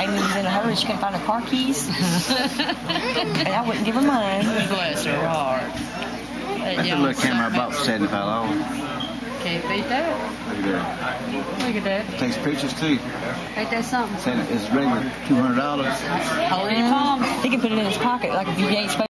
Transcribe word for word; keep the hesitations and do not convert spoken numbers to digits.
Amy was in a hurry. She couldn't find her car keys. And I wouldn't give her mine. Bless her heart. That That's a little camera I bought for seventy-five dollars. Can't beat that. Look at that. Look at that. It takes pictures too. Ain't that something? Saying it's regular two hundred dollars. Hold it in your palm. He can put it in his pocket, like if you ain't supposed